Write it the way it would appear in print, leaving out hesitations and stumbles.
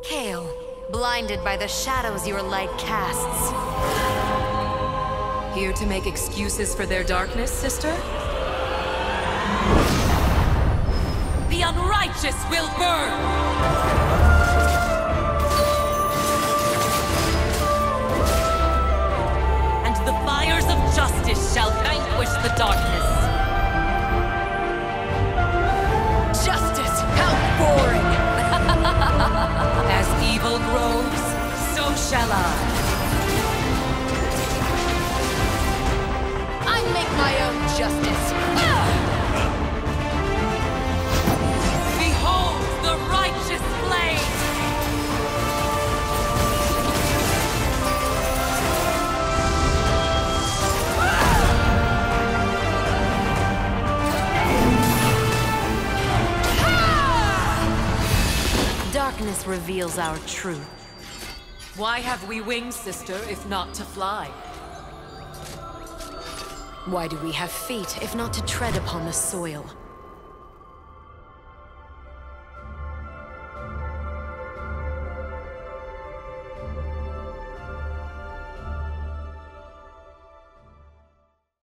Kayle, blinded by the shadows your light casts. Here to make excuses for their darkness, sister? The unrighteous will burn! And the fires of justice shall vanquish the darkness. Justice, how boring! As evil grows, so shall I. I make my own justice. Behold the righteous flame! Darkness reveals our truth. Why have we wings, sister, if not to fly? Why do we have feet if not to tread upon the soil?